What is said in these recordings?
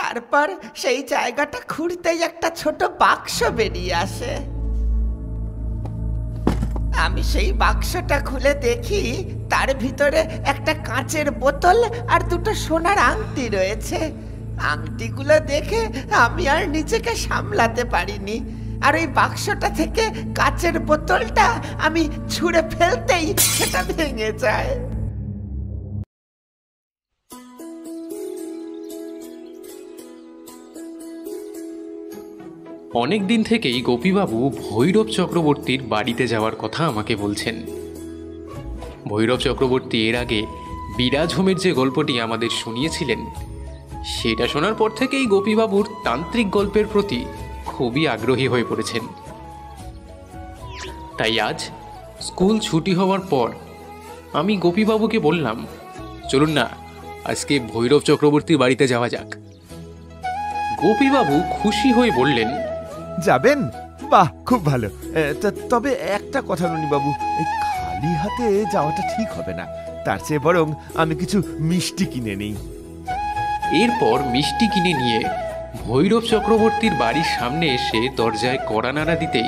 তারপর সেই জায়গাটা খুঁড়তেই একটা ছোট বাক্স বেরিয়ে আসে। আমি সেই বাক্সটা খুলে দেখি তার ভিতরে একটা কাঁচের বোতল আর দুটো সোনার আংটি রয়েছে। আংটিগুলো দেখে আমি আর নিজেকে সামলাতে পারিনি, আর ওই বাক্সটা থেকে কাঁচের বোতলটা আমি ছুঁড়ে ফেলতেই সেটা ভেঙে যায়। অনেক দিন থেকেই গোপীবাবু ভৈরব চক্রবর্তীর বাড়িতে যাওয়ার কথা আমাকে বলছেন। ভৈরব চক্রবর্তী এর আগে বিরাজ হোমের যে গল্পটি আমাদের শুনিয়েছিলেন, সেটা শোনার পর থেকেই গোপীবাবুর তান্ত্রিক গল্পের প্রতি খুবই আগ্রহী হয়ে পড়েছেন। তাই আজ স্কুল ছুটি হওয়ার পর আমি গোপীবাবুকে বললাম, চলুন না আজকে ভৈরব চক্রবর্তীর বাড়িতে যাওয়া যাক। গোপীবাবু খুশি হয়ে বললেন, যাবেন? বাহ, খুব ভালো। তবে একটা কথা ননীবাবু, এই খালি হাতে যাওয়াটা ঠিক হবে না। তার চেয়ে বরং আমি কিছু মিষ্টি কিনে নিই। এরপর মিষ্টি কিনে নিয়ে ভৈরব চক্রবর্তীর বাড়ির সামনে এসে দরজায় কড়া নাড়া দিতেই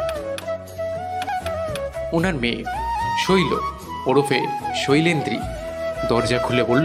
ওনার মেয়ে শৈল ওরফে শৈলেন্দ্রী দরজা খুলে বলল,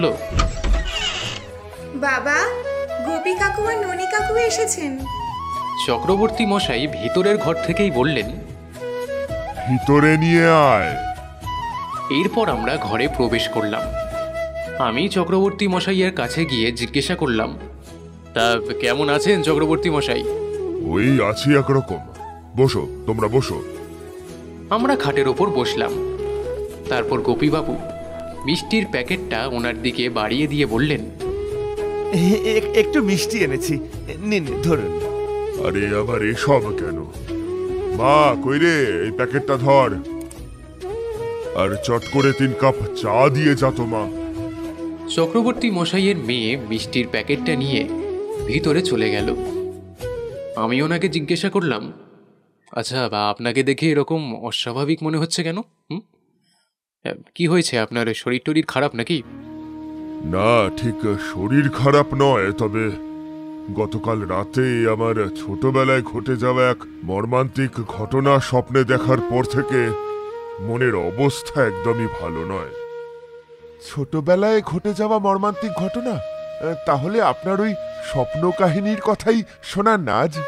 বাবা, গোপী কাকু আর ননী কাকু এসেছেন। চক্রবর্তী মশাই ভিতরের ঘর থেকেই বললেন, ভিতরে নিয়ে আয়। এরপর আমরা ঘরে প্রবেশ করলাম। আমি চক্রবর্তী মশাইয়ের কাছে গিয়ে জিজ্ঞাসা করলাম, তা কেমন আছেন চক্রবর্তী মশাই? ওই আছি একরকম। বসো, তোমরা বসো। আমরা খাটের ওপর বসলাম। তারপর গোপীবাবু মিষ্টির প্যাকেটটা ওনার দিকে বাড়িয়ে দিয়ে বললেন, একটু মিষ্টি এনেছি, নিন ধরুন। আরে আবার এসব কেন? মা কই রে, এই প্যাকেটটা ধর, আর চট করে 3 কাপ চা দিয়ে যা তো মা। চক্রবর্তী মশাইয়ের মেয়ে মিষ্টির প্যাকেটটা নিয়ে ভিতরে চলে গেল। আমি ওনাকে জিজ্ঞাসা করলাম, আচ্ছা বা আপনাকে দেখে এরকম অস্বাভাবিক মনে হচ্ছে কেন? কি হয়েছে, আপনার শরীর টরীর খারাপ নাকি? না, ঠিক শরীর খারাপ নয়, তবে গতকাল রাতে আমার ছোটবেলায় ঘটে যাওয়া এক মর্মান্তিক ঘটনা স্বপ্নে দেখার পর থেকে মনের অবস্থা একদমই ভালো নয়। ছোটবেলায় ঘটে যাওয়া মর্মান্তিক ঘটনা? তাহলে আপনার ওই স্বপ্ন কাহিনীর কথাই শোনার না আজ?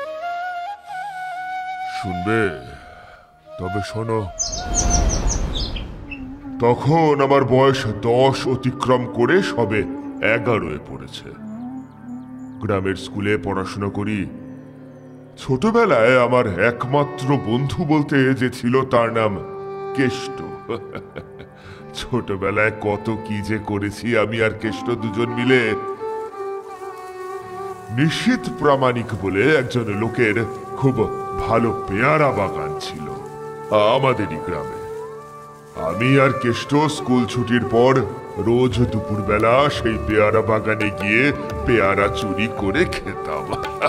শুনবে? তবে শোনো। তখন আমার বয়স 10 অতিক্রম করে সবে 11-এ পড়েছে। গ্রামের স্কুলে পড়াশোনা করি। ছোটবেলায় আমার একমাত্র বন্ধু বলতে যে ছিল তার নাম কেষ্ট। ছোটবেলায় কত কি যে করেছি আমি আর কেষ্ট দুজন মিলে। নিশ্চিত প্রামাণিক বলে একজন লোকের খুব ভালো পেয়ারা বাগান ছিল আমাদেরই গ্রামে। আমি আর কেষ্ট স্কুল ছুটির পর রোজ দুপুরবেলা সেই পেয়ারা বাগানে গিয়ে পেয়ারা চুরি করে খেতাম।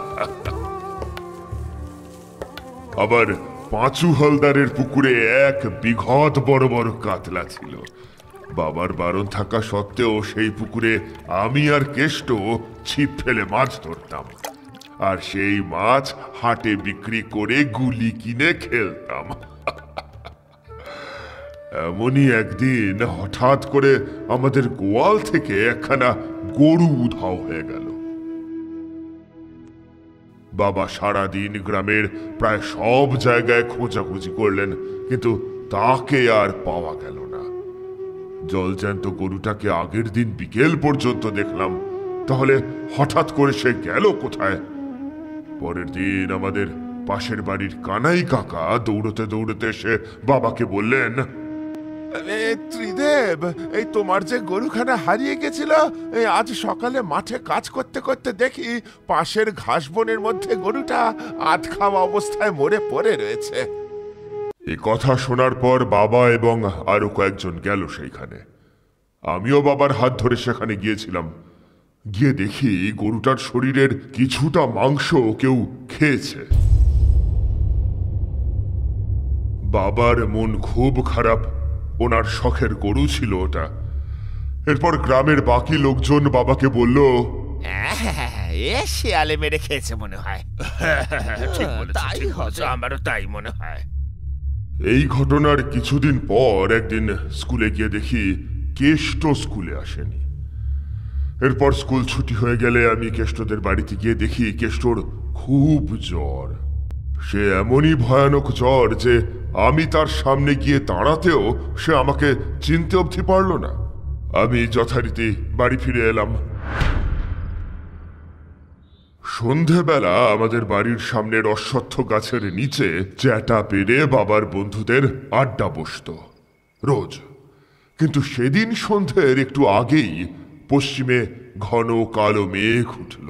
আবার পাঁচু হালদারের পুকুরে এক বিঘত বড় বড় কাতলা ছিল। বাবার বারণ থাকা সত্ত্বেও সেই পুকুরে আমি আর কেষ্ট ছিপ ফেলে মাছ ধরতাম, আর সেই মাছ হাটে বিক্রি করে গুলি কিনে খেলতাম। এমনই একদিন হঠাৎ করে আমাদের গোয়াল থেকে একখানা গরু উধাও হয়ে গেল। বাবা সারাদিন গ্রামের প্রায় সব জায়গায় খোঁজাখুঁজি করলেন, কিন্তু তাকে আর পাওয়া গেল না। জলজ্যান্ত গরুটাকে আগের দিন বিকেল পর্যন্ত দেখলাম, তাহলে হঠাৎ করে সে গেল কোথায়? পরের দিন আমাদের পাশের বাড়ির কানাই কাকা দৌড়তে দৌড়তে এসে বাবাকে বললেন, ত্রিদেব, এই তোমার যে গরুখানা হারিয়ে গেছিল, আজ সকালে মাঠে কাজ করতে করতে দেখি পাশের ঘাস বনের মধ্যে গরুটা আধ খাওয়া অবস্থায় মরে পড়ে রয়েছে। এই কথা শোনার পর বাবা এবং আরো কয়েকজন গেল সেইখানে। আমিও বাবার হাত ধরে সেখানে গিয়েছিলাম। গিয়ে দেখি গরুটার শরীরের কিছুটা মাংস কেউ খেয়েছে। বাবার মন খুব খারাপ, ওনার শখের গরু ছিল ওটা। এরপর গ্রামের বাকি লোকজন বাবাকে বলল, এ শিয়ালে মেরে খেয়েছে মনে হয়। ঠিক বলেছো, তাই ঠিক বলেছো, হবে। আমারও তাই মনে হয়। এই ঘটনার কিছুদিন পর একদিন স্কুলে গিয়ে দেখি কেষ্ট স্কুলে আসেনি। এরপর স্কুল ছুটি হয়ে গেলে আমি কেষ্টদের বাড়িতে গিয়ে দেখি কেষ্টর খুব জ্বর। সে এমনই ভয়ানক জ্বর যে আমি তার সামনে গিয়ে দাঁড়াতেও সে আমাকে চিনতে অবধি পারল না। আমি যথারীতি বাড়ি ফিরে এলাম। সন্ধেবেলা আমাদের বাড়ির সামনের অশ্বত্থ গাছের নিচে চ্যাটা পেরে বাবার বন্ধুদের আড্ডা বসতো রোজ। কিন্তু সেদিন সন্ধ্যের একটু আগেই পশ্চিমে ঘন কালো মেঘ উঠল।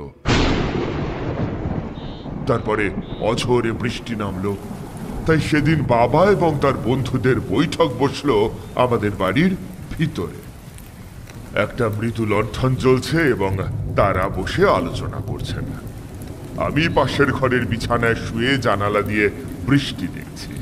তারপরে অঝোরে বৃষ্টি নামলো। তাই সেদিন বাবা এবং তার বন্ধুদের বৈঠক বসলো আমাদের বাড়ির ভিতরে। একটা মৃদু লণ্ঠন জ্বলছে এবং তারা বসে আলোচনা করছেন। আমি পাশের ঘরের বিছানায় শুয়ে জানালা দিয়ে বৃষ্টি দেখছি।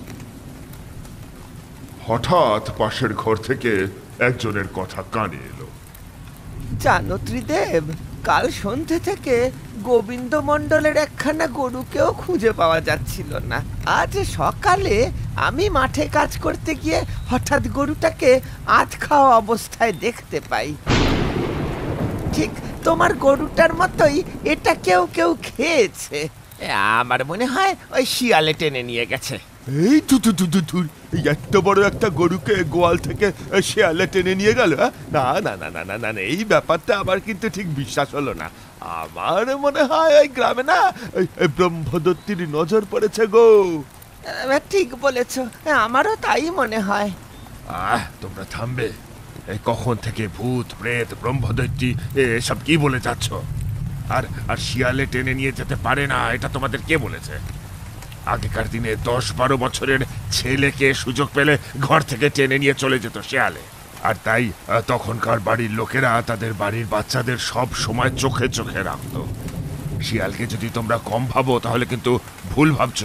হঠাৎ পাশের ঘর থেকে একজনের কথা কানে এলো। জানো ত্রিদেব, কাল সন্ধে থেকে গোবিন্দ মণ্ডলের একখানা গরুকেও খুঁজে পাওয়া যাচ্ছিল না। আজ সকালে আমি মাঠে কাজ করতে গিয়ে হঠাৎ গরুটাকে আধ খাওয়া অবস্থায় দেখতে পাই। ঠিক তোমার গরুটার মতোই এটা কেউ কেউ খেয়েছে। আমার মনে হয় ওই শিয়ালে টেনে নিয়ে গেছে। এই এই এত বড় একটা গরুকে গোয়াল থেকে শেয়ালে টেনে নিয়ে গেল? না না না না না না, এই ব্যাপারটা আমার কিন্তু ঠিক বিশ্বাস হলো না। আমার মনে হয় এই গ্রামে না এই ব্রহ্মদত্তির নজর পড়েছে গো। ঠিক বলেছ, আমারও তাই মনে হয়। তোমরা থামবে? এই কখন থেকে ভূত প্রেত ব্রহ্মদৈত্যী এসব কি বলে যাচ্ছ? আর আর শিয়ালে টেনে নিয়ে যেতে পারে না, এটা তোমাদের কে বলেছে? আগেকার দিনে 10-12 বছরের ছেলেকে সুযোগ পেলে ঘর থেকে টেনে নিয়ে চলে যেত শিয়ালে। আর তাই তখনকার বাড়ির লোকেরা তাদের বাড়ির বাচ্চাদের সব সময় চোখে চোখে রাখত। শিয়ালকে যদি তোমরা কম ভাবো তাহলে কিন্তু ভুল ভাবছো।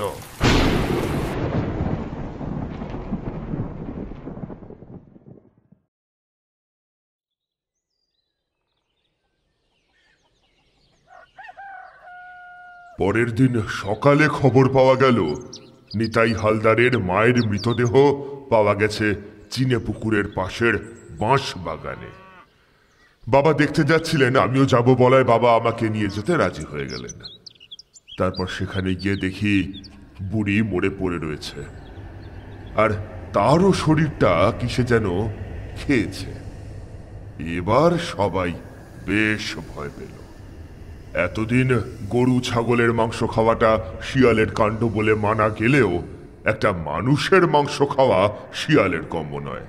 পরের দিন সকালে খবর পাওয়া গেল নিতাই হালদারের মায়ের মৃতদেহ পাওয়া গেছে চিনে পুকুরের পাশের বাঁশ বাগানে। বাবা দেখতে যাচ্ছিলেন, আমিও যাব বলায় বাবা আমাকে নিয়ে যেতে রাজি হয়ে গেলেন। তারপর সেখানে গিয়ে দেখি বুড়ি মরে পড়ে রয়েছে, আর তারও শরীরটা কিসে যেন খেয়েছে। এবার সবাই বেশ ভয় পেল। এতদিন গরু ছাগলের মাংস খাওয়াটা শিয়ালের কাণ্ড বলে মানা গেলেও একটা মানুষের মাংস খাওয়া শিয়ালের কম্য নয়।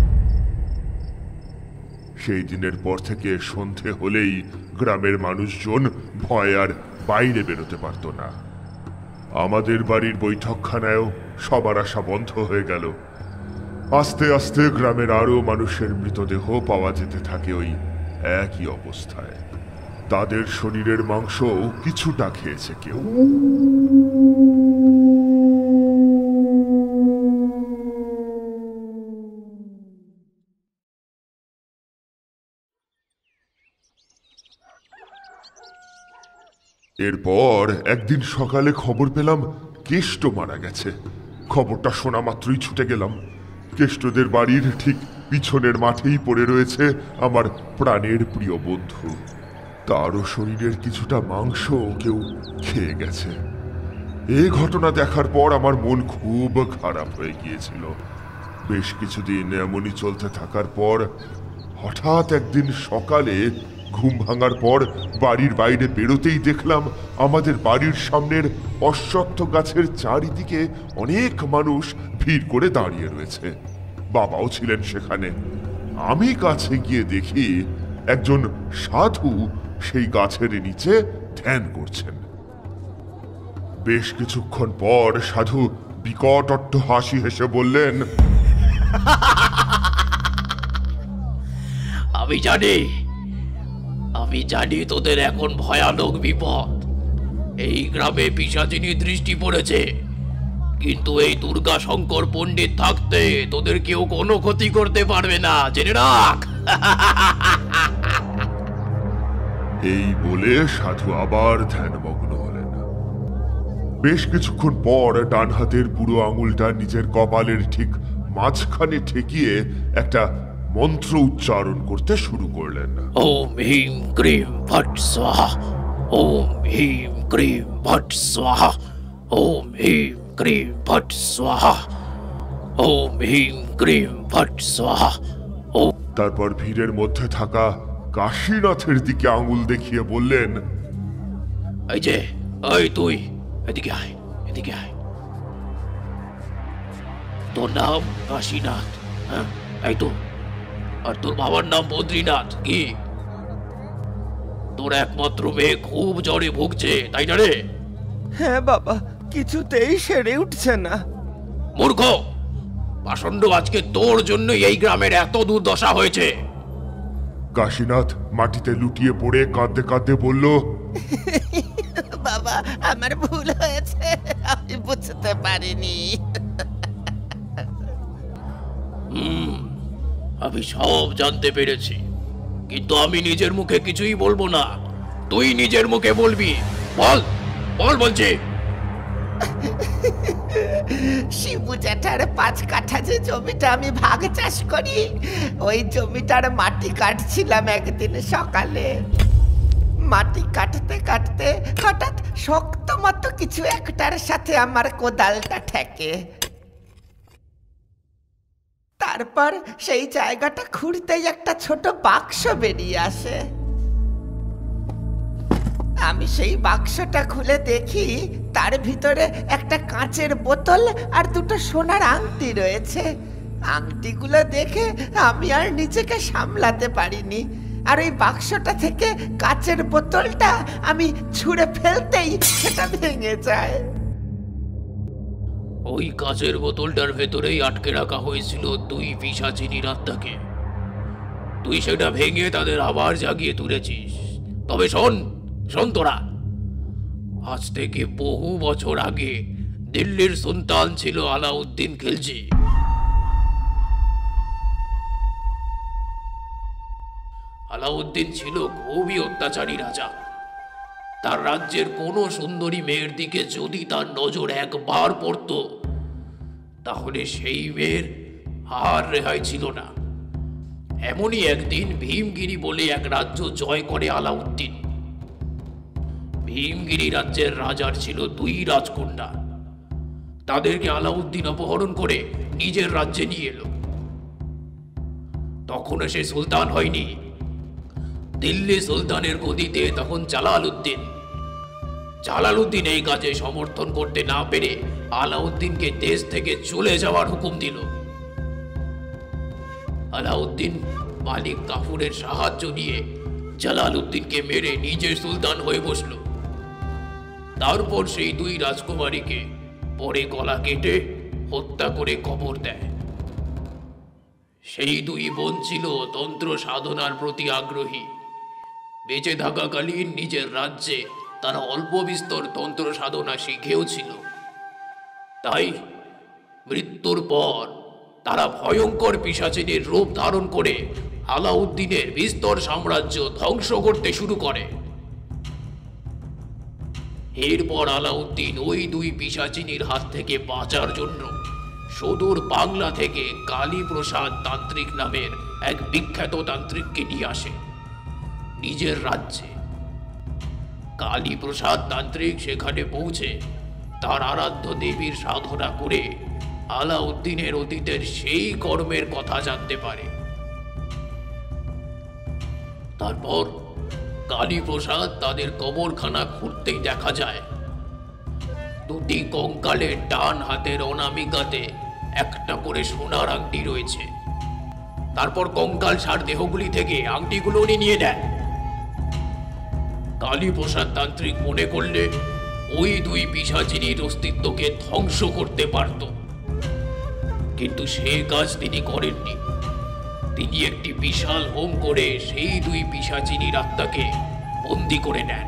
সেই দিনের পর থেকে সন্ধে হলেই গ্রামের মানুষজন ভয় আর বাইরে বেরোতে পারত না। আমাদের বাড়ির বৈঠকখানায়ও সবার আসা বন্ধ হয়ে গেল। আস্তে আস্তে গ্রামের আরো মানুষের মৃতদেহ পাওয়া যেতে থাকে ওই একই অবস্থায়। তাদের শরীরের মাংস কিছুটা খেয়েছে কেউ। এরপর একদিন সকালে খবর পেলাম কেষ্ট মারা গেছে। খবরটা শোনা মাত্রই ছুটে গেলাম। কেষ্টদের বাড়ির ঠিক পিছনের মাঠেই পড়ে রয়েছে আমার প্রাণের প্রিয় বন্ধু। তারও শরীরের কিছুটা মাংস কেউ খেয়ে গেছে। এই ঘটনা দেখার পর আমার মন খুব খারাপ হয়ে গিয়েছিল। বেশ কিছুদিন এমনই চলতে থাকার পর হঠাৎ একদিন সকালে ঘুম ভাঙার পর বাড়ির বাইরে বেরোতেই দেখলাম আমাদের বাড়ির সামনের অশ্বত্থ গাছের চারিদিকে অনেক মানুষ ভিড় করে দাঁড়িয়ে রয়েছে। বাবাও ছিলেন সেখানে। আমি কাছে গিয়ে দেখি একজন সাধু সেই গাছের নিচে ধ্যান করছেন। বেশ কিছুক্ষণ পর সাধু বিকট হাসি হেসে বললেন, আমি জানি তোদের এখন ভয়ানক বিপদ। এই গ্রামে পিশাচিনী দৃষ্টি পড়েছে, কিন্তু এই দুর্গা শঙ্কর পণ্ডিত থাকতে তোদের কেউ কোনো ক্ষতি করতে পারবে না, জেনে রাখ। এই বলে সাধু আবার ধ্যানমগ্ন হলেন। বেশ কিছুক্ষণ পর ডান হাতের বুড়ো আঙুলটা নিজের কপালের ঠিক মাঝখানে ঠেকিয়ে একটা মন্ত্র উচ্চারণ করতে শুরু করলেন। ওম হিম ক্রিম ফট স্বাহা, ওম হিম ক্রিম ফট স্বাহা, ওম হিম ক্রিম ফট স্বাহা, ওম হিম ক্রিম ফট স্বাহা। তারপর ভিড়ের মধ্যে থাকা কাশীনাথের দিকে আঙুল দেখিয়ে বললেন, এই যে, এই তুই এদিকে আয়, এদিকে আয়। তোর নাম কাশীনাথ, হ্যাঁ এই তো, আর তোর বাবার নাম বদ্রীনাথ, কি তোর একমাত্র মেয়ে খুব জ্বরে ভুগছে, তাই না রে? হ্যাঁ বাবা, কিছুতেই সেরে উঠছে না। মূর্খ, পাষণ্ড, আজকে তোর জন্য এই গ্রামের এত দুর্দশা হয়েছে। কাশীনাথ মাটিতে লুটিয়ে পড়ে কাঁদতে কাঁদতে বলল, বাবা, আমার ভুল হয়েছে, আমি বুঝতে পারিনি। আমি সব জানতে পেরেছি, কিন্তু আমি নিজের মুখে কিছুই বলবো না, তুই নিজের মুখে বলবি। বল বল বলছি। শিবু জ্যাঠার 5 কাঠা যে জমিটা আমি ভাগ চাষ করি, ওই জমিটার মাটি কাটছিলাম একদিন সকালে। মাটি কাটতে কাটতে হঠাৎ শক্ত মতো কিছু একটার সাথে আমার কোদালটা ঠেকে। তারপর সেই জায়গাটা খুঁড়তেই একটা ছোট বাক্স বেরিয়ে আসে। আমি সেই বাক্সটা খুলে দেখি তার ভিতরে একটা কাঁচের বোতল আর 2টো সোনার আংটি রয়েছে। আংটিগুলো দেখে আমি আর নিজেকে সামলাতে পারিনি, আর ওই বাক্সটা থেকে কাঁচের বোতলটা আমি ছুঁড়ে ফেলতেই সেটা ভেঙে যায়। ওই কাচের বোতলটার ভেতরেই আটকে রাখা হয়েছিল 2 পিশাচিনীর আত্মাকে। তুই সেটা ভেঙে তাদের আবার জাগিয়ে তুলেছিস। তবে শোন তোরা, আজ থেকে বহু বছর আগে দিল্লির সুলতান ছিল আলাউদ্দিন খিলজি। আলাউদ্দিন ছিল খুবই অত্যাচারী রাজা। তার রাজ্যের কোনো সুন্দরী মেয়ের দিকে যদি তার নজর একবার পড়ত, তাহলে সেই মেয়ের আর রেহাই ছিল না। এমনই একদিন ভীমগিরি বলে এক রাজ্য জয় করে আলাউদ্দিন। ভীমগিরি রাজ্যের রাজার ছিল 2 রাজকন্যা। তাদেরকে আলাউদ্দিন অপহরণ করে নিজের রাজ্যে নিয়ে এলো। তখনও সে সুলতান হয়নি। দিল্লি সুলতানের গদিতে তখন জালালউদ্দিন এই কাজে সমর্থন করতে না পেরে আলাউদ্দিনকে দেশ থেকে চলে যাওয়ার হুকুম দিল। আলাউদ্দিন মালিক কাফুরের সাহায্য নিয়ে জালালউদ্দিনকে মেরে নিজের সুলতান হয়ে বসল। তারপর সেই 2 রাজকুমারীকে পরে গলা কেটে হত্যা করে কবর দেয়। সেই 2 বোন ছিল তন্ত্র সাধনার প্রতি আগ্রহী। বেঁচে থাকাকালীন নিজের রাজ্যে তারা অল্প বিস্তর তন্ত্র সাধনা শিখেও ছিল। তাই মৃত্যুর পর তারা ভয়ঙ্কর পিশাচিনীর রূপ ধারণ করে আলাউদ্দিনের বিস্তর সাম্রাজ্য ধ্বংস করতে শুরু করে। এরপর আলাউদ্দিন ওই 2 পিশাচিনীর হাত থেকে বাঁচার জন্য সুদূর বাংলা থেকে কালীপ্রসাদ তান্ত্রিক নামের এক বিখ্যাত তান্ত্রিককে নিয়ে আসে নিজের রাজ্যে। কালীপ্রসাদ তান্ত্রিক সেখানে পৌঁছে তার আরাধ্য দেবীর সাধনা করে আলাউদ্দিনের অতীতের সেই কর্মের কথা জানতে পারে। তারপর কালীপ্রসাদ তাদের কবরখানা খুঁড়তেই দেখা যায় 2টি কঙ্কালের ডান হাতের অনামিকাতে একটা করে সোনার আংটি রয়েছে। তারপর কঙ্কাল সার দেহগুলি থেকে আংটিগুলো উনি নিয়ে নেন। কালীপ্রসাদ তান্ত্রিক মনে করলে ওই 2 পিশাচিনীর অস্তিত্বকে ধ্বংস করতে পারত, কিন্তু সে কাজ তিনি করেননি। তিনি একটি বিশাল হোম করে সেই 2 পিশাচিনীর আত্মাকে বন্দী করে নেন।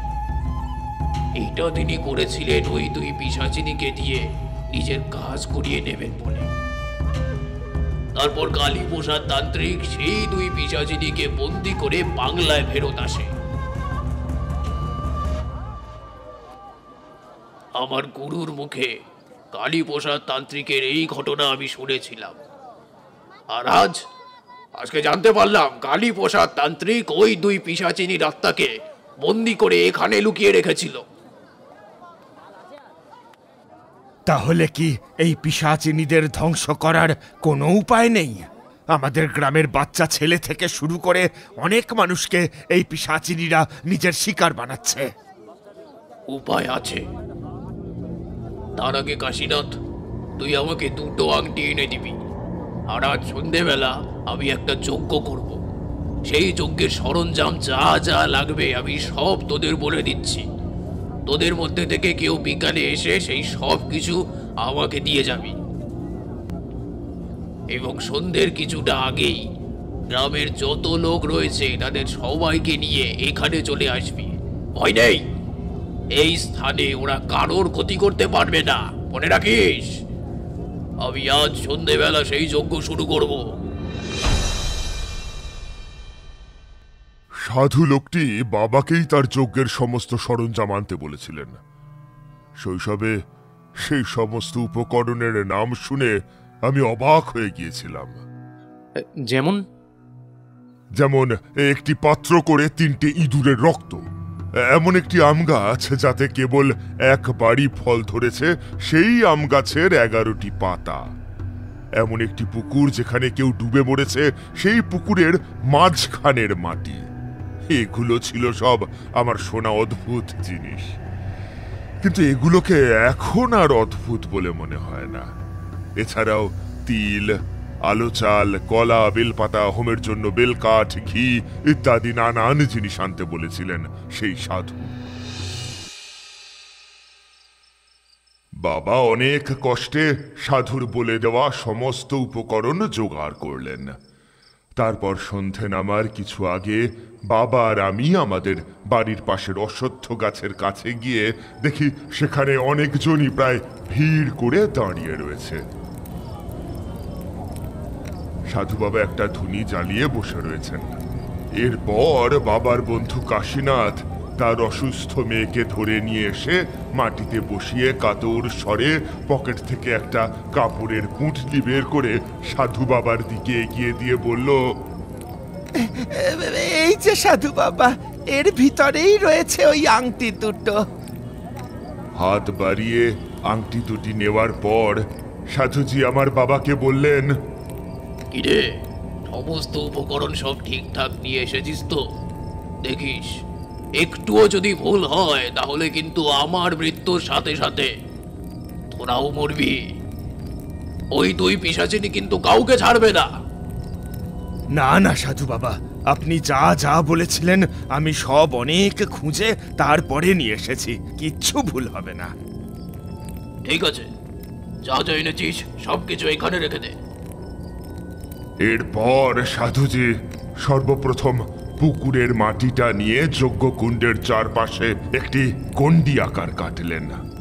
এইটা তিনি করেছিলেন ওই 2 পিশাচিনীকে দিয়ে নিজের কাজ করিয়ে নেবেন বলে। তারপর কালীপ্রসাদ তান্ত্রিক সেই 2 পিশাচিনীকে বন্দী করে বাংলায় ফেরত আসে। আমার গুরুর মুখে কালীপ্রসাদ তান্ত্রিকের এই ঘটনা আমি শুনেছিলাম। আর আজকে জানতে পারলাম কালীপ্রসাদ তান্ত্রিক ওই 2 পিশাচিনীর আত্মাকে বন্দি করে এখানে লুকিয়ে রেখেছিল। তাহলে কি এই পিশাচিনীদের ধ্বংস করার কোনো উপায় নেই? আমাদের গ্রামের বাচ্চা ছেলে থেকে শুরু করে অনেক মানুষকে এই পিশাচিনীরা নিজের শিকার বানাচ্ছে। উপায় আছে। তার আগে কাশীনাথ, তুই আমাকে 2টো আংটি এনে দিবি। আর আজ সন্ধেবেলা আমি একটা যজ্ঞ করব। সেই যজ্ঞের সরঞ্জাম যা যা লাগবে আমি সব তোদের বলে দিচ্ছি। তোদের মধ্যে থেকে কেউ বিকালে এসে সেই সব কিছু আমাকে দিয়ে যাবি। এবং সন্ধ্যের কিছুটা আগেই গ্রামের যত লোক রয়েছে তাদের সবাইকে নিয়ে এখানে চলে আসবি। ভয় নেই, এই স্থানে ওরা কারোর ক্ষতি করতে পারবে না, মনে রাখিস। আমি আজ সন্ধ্যেবেলা সেই যজ্ঞ শুরু করব। সাধু লোকটি বাবাকেই তার যজ্ঞের সমস্ত সরঞ্জাম আনতে বলেছিলেন। শৈশবে সেই সমস্ত উপকরণের নাম শুনে আমি অবাক হয়ে গিয়েছিলাম। যেমন একটি পাত্র করে 3টে ইঁদুরের রক্ত, এমন একটি আম গাছ যাতে কেবল একবারই ফল ধরেছে সেই আম গাছের 11টি পাতা, এমন একটি পুকুর যেখানে কেউ ডুবে মরেছে সেই পুকুরের মাঝখানের মাটি। এগুলো ছিল সব আমার শোনা অদ্ভুত জিনিস, কিন্তু এগুলোকে এখন আর অদ্ভুত বলে মনে হয় না। এছাড়াও তিল, আলো চাল, কলা, বেলপাতা, হোমের জন্য বেলকাঠ, ঘি ইত্যাদি নানান জিনিস আনতে বলেছিলেন সেই সাধু। বাবা অনেক কষ্টে সাধুর বলে দেওয়া সমস্ত উপকরণ জোগাড় করলেন। তারপর সন্ধে নামার কিছু আগে বাবা আর আমি আমাদের বাড়ির পাশের অশ্বত্থ গাছের কাছে গিয়ে দেখি সেখানে অনেকজনই প্রায় ভিড় করে দাঁড়িয়ে রয়েছে। সাধু বাবা একটা ধুনি জ্বালিয়ে বসে রয়েছেন। এরপর বাবার বন্ধু কাশীনাথ তার অসুস্থ মেয়েকে ধরে নিয়ে এসে মাটিতে বসিয়ে কাতর স্বরে পকেট থেকে একটা কাপড়ের পুঁটলি বের করে সাধু বাবার দিকে এগিয়ে দিয়ে বলল, এই যে সাধু বাবা, এর ভিতরেই রয়েছে ওই আংটি দুটো। হাত বাড়িয়ে আংটি দুটি নেওয়ার পর সাধুজি আমার বাবাকে বললেন, কিরে, সমস্ত উপকরণ সব ঠিকঠাক নিয়ে এসেছিস তো? দেখিস, একটুও যদি ভুল হয় তাহলে কিন্তু আমার মৃত্যুর সাথে সাথে তোরাও মরবি। ওই 2 পিশাচিনী কিন্তু কাউকে ছাড়বে না। না না সাধু বাবা, আপনি যা যা বলেছিলেন আমি সব অনেক খুঁজে তারপরে নিয়ে এসেছি, কিচ্ছু ভুল হবে না। ঠিক আছে, যা যা এনেছিস সবকিছু এখানে রেখে দে। এরপর সাধুজি সর্বপ্রথম পুকুরের মাটিটা নিয়ে যজ্ঞকুণ্ডের চারপাশে একটি গণ্ডি আকার কাটলেন।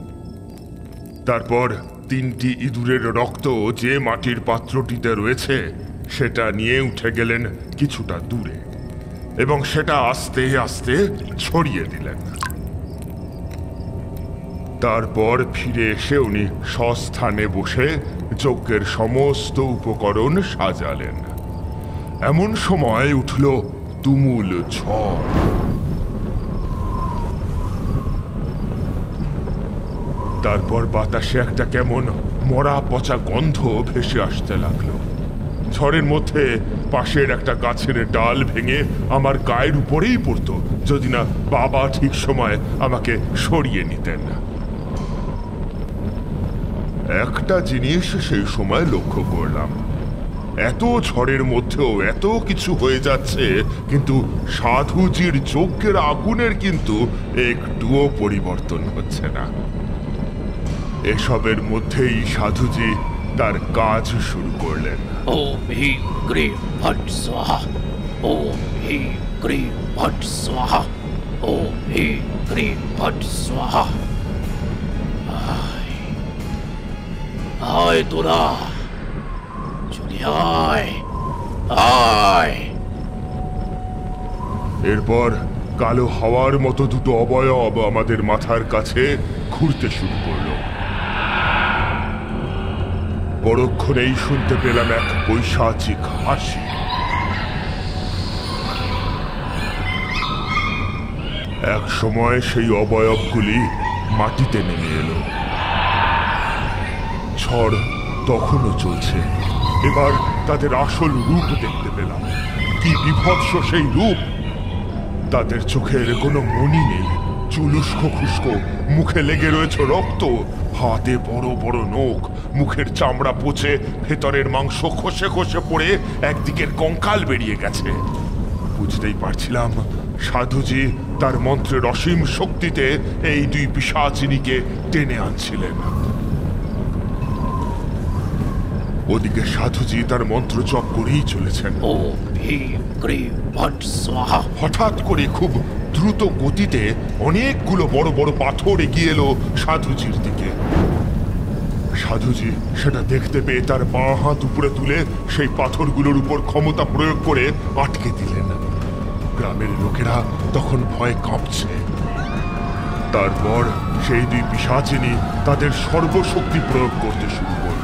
তারপর 3টি ইঁদুরের রক্ত যে মাটির পাত্রটিতে রয়েছে সেটা নিয়ে উঠে গেলেন কিছুটা দূরে এবং সেটা আস্তে আস্তে ছড়িয়ে দিলেন। তারপর ফিরে এসে উনি স্বস্থানে বসে যজ্ঞের সমস্ত উপকরণ সাজালেন। এমন সময় উঠল তুমুল ঝড়। তারপর বাতাসে একটা কেমন মরা পচা গন্ধ ভেসে আসতে লাগলো। ঝড়ের মধ্যে পাশের একটা গাছের ডাল ভেঙে আমার গায়ের উপরেই পড়তো যদি না বাবা ঠিক সময় আমাকে সরিয়ে নিতেন। একটা জিনিস সেই সময় লক্ষ্য করলাম, এত ঝড়ের মধ্যেও এত কিছু হয়ে যাচ্ছে, কিন্তু সাধুজির যজ্ঞের আগুনের কিন্তু একটুও পরিবর্তন হচ্ছে না। এসবের মধ্যেই সাধুজি তার কাজ শুরু করলেন। ওম হ্রিং ক্রিং ফট স্বাহা, ওম হ্রিং ক্রিং ফট স্বাহা, ওম হ্রিং ক্রিং ফট স্বাহা। আয় তোরা, চলে আয় আয়। এরপর কালো হাওয়ার মতো দুটো অবয়ব আমাদের মাথার কাছে ঘুরতে শুরু করলো। পরক্ষণেই শুনতে পেলাম এক পৈশাচিক হাসি। এক সময় সেই অবয়বগুলি মাটিতে নেমে এলো। ঝড় তখনও চলছে। এবার তাদের আসল রূপ দেখতে পেলাম। কি বিভৎস সেই রূপ! তাদের চোখের কোনো মনি নেই, চুল উস্কো খুস্কো, মুখে লেগে রয়েছে রক্ত, হাতে বড় বড় নখ, মুখের চামড়া পচে ভেতরের মাংস খসে খসে পড়ে একদিকের কঙ্কাল বেরিয়ে গেছে। বুঝতেই পারছিলাম সাধুজি তার মন্ত্রের অসীম শক্তিতে এই দুই পিশাচিনীকে টেনে আনছিলেন। ওদিকে সাধুজি তার মন্ত্র জপ করেই চলেছেন। ওম ভীম ক্রিম ভট স্বাহা। হঠাৎ করে খুব দ্রুত গতিতে অনেকগুলো বড় বড় পাথর এগিয়ে এলো সাধুজির দিকে। সাধুজি সেটা দেখতে পেয়ে তার বাঁ হাত উপরে তুলে সেই পাথরগুলোর উপর ক্ষমতা প্রয়োগ করে আটকে দিলেন। গ্রামের লোকেরা তখন ভয়ে কাঁপছে। তারপর সেই দুই পিশাচিনী তাদের সর্বশক্তি প্রয়োগ করতে শুরু করল।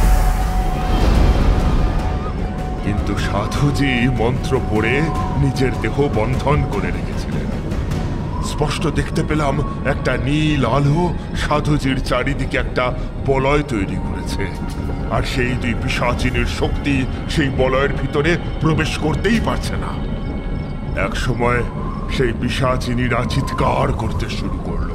কিন্তু সাধুজি মন্ত্র পড়ে নিজের দেহ বন্ধন করে রেখেছিলেন। স্পষ্ট দেখতে পেলাম একটা নীল আলো সাধুজির চারিদিকে একটা বলয় তৈরি করেছে, আর সেই দুই পিশাচিনীর শক্তি সেই বলয়ের ভিতরে প্রবেশ করতেই পারছে না। এক সময় সেই পিশাচিনীরা চিৎকার করতে শুরু করলো।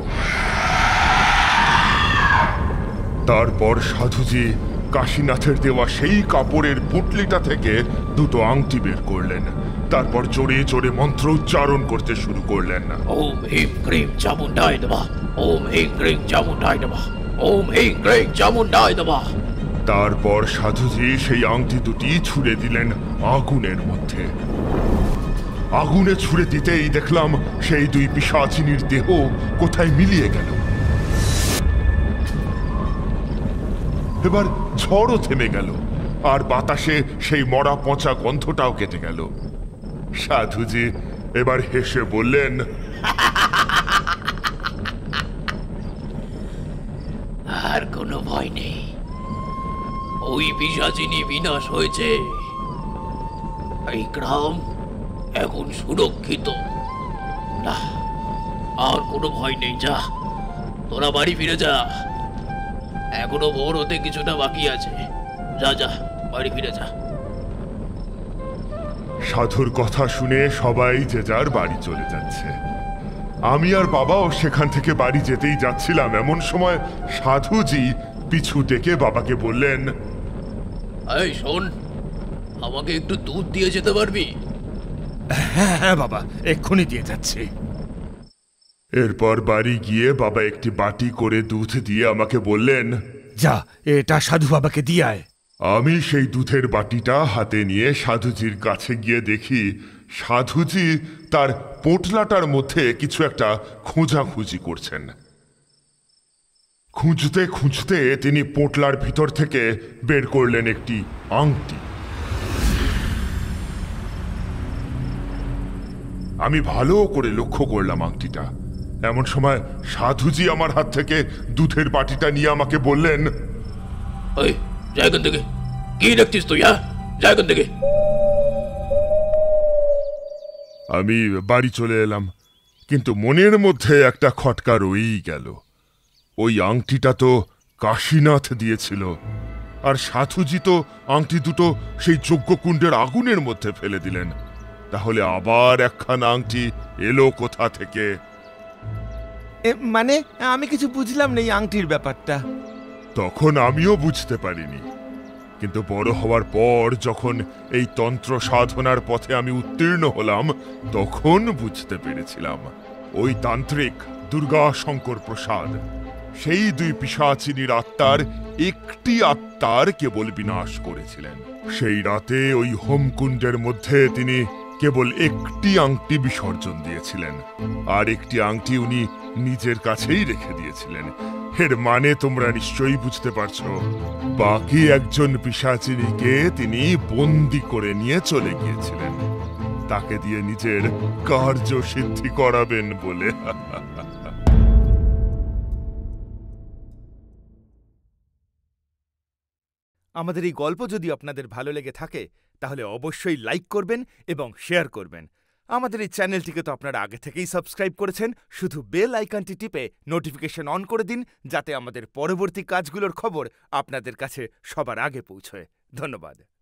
তারপর সাধুজি কাশীনাথের দেওয়া সেই কাপড়ের পুটলিটা থেকে দুটো আংটি বের করলেন। তারপর জোরে জোরে মন্ত্র উচ্চারণ করতে শুরু করলেন। ওম হিম ক্রিম চামুন্ডায় নমঃ। ওম হিম ক্রিম চামুন্ডায় নমঃ। ওম হিম ক্রিম চামুন্ডায় নমঃ। তারপর সাধুজি সেই আংটি দুটি ছুঁড়ে দিলেন আগুনের মধ্যে। আগুনে ছুঁড়ে দিতেই দেখলাম সেই দুই পিশাচিনীর দেহ কোথায় মিলিয়ে গেল। এবার ঝড়ও থেমে গেল, আর বাতাসে সেই মরা পচা গন্ধটাও কেটে গেল। সাধুজি এবার হেসে বললেন, আর কোনো ভয় নেই, ওই পিশাচিনী বিনাশ হয়েছে। এই গ্রাম এখন সুরক্ষিত। না, আর কোনো ভয় নেই। যা, তোরা বাড়ি ফিরে যা। এখনো ভোর হতে কিছুটা বাকি আছে। যা যা, বাড়ি ফিরে যা। সাধুর কথা শুনে সবাই যে যার বাড়ি চলে যাচ্ছে। আমি আর বাবাও সেখান থেকে বাড়ি যেতেই যাচ্ছিলাম। এমন সময় সাধুজি পিছু থেকে বাবাকে বললেন, এই শোন, আমাকে একটু দুধ দিয়ে যেতে পারবি? হ্যাঁ হ্যাঁ বাবা, এক্ষুনি দিয়ে যাচ্ছি। এরপর বাড়ি গিয়ে বাবা একটি বাটি করে দুধ দিয়ে আমাকে বললেন, যা, এটা সাধু বাবাকে দিয়ে আয়। আমি সেই দুধের বাটিটা হাতে নিয়ে সাধুজির কাছে গিয়ে দেখি সাধুজি তার পোটলাটার মধ্যে কিছু একটা খোঁজাখুঁজি করছেন। খুঁজতে খুঁজতে তিনি পোটলার ভিতর থেকে বের করলেন একটি আংটি। আমি ভালো করে লক্ষ্য করলাম আংটিটা। এমন সময় সাধুজি আমার হাত থেকে দুধের বাটিটা নিয়ে আমাকে বললেন, এই জায়গা থেকে কি দেখছিস তুই? জায়গা থেকে। আমি বাড়ি চলে এলাম, কিন্তু মনের মধ্যে একটা খটকা রয়েই গেল। ওই আংটিটা তো কাশীনাথ দিয়েছিল, আর সাধুজি তো আংটি দুটো সেই যজ্ঞকুণ্ডের আগুনের মধ্যে ফেলে দিলেন। তাহলে আবার একখানা আংটি এলো কোথা থেকে? মানে আমি কিছু বুঝলাম না এই আংটির ব্যাপারটা। তখন আমিও বুঝতে পারিনি, কিন্তু বড় হওয়ার পর যখন এই তন্ত্র সাধনার পথে আমি উত্তীর্ণ হলাম, তখন বুঝতে পেরেছিলাম ওই তান্ত্রিক দুর্গা শঙ্কর প্রসাদ সেই দুই পিশাচিনীর আত্মার একটি আত্মার কেবল বিনাশ করেছিলেন। সেই রাতে ওই হোমকুণ্ডের মধ্যে তিনি কেবল একটি আংটি বিসর্জন দিয়েছিলেন, আর একটি আংটি উনি নিজের কাছেই রেখে দিয়েছিলেন। এর মানে তোমরা নিশ্চয়ই বুঝতে পারছো। বাকি একজন পিশাচিনীকে তিনি বন্দি করে নিয়ে চলে গিয়েছিলেন। তাকে দিয়ে নিজের কার্য সিদ্ধি করাবেন বলে। আমাদের এই গল্প যদি আপনাদের ভালো লেগে থাকে তাহলে অবশ্যই লাইক করবেন এবং শেয়ার করবেন। আমাদের এই চ্যানেলটিকে তো আপনারা আগে থেকেই সাবস্ক্রাইব করেছেন, শুধু বেল আইকনটি টিপে নোটিফিকেশন অন করে দিন, যাতে আমাদের পরবর্তী কাজগুলোর খবর আপনাদের কাছে সবার আগে পৌঁছয়। ধন্যবাদ।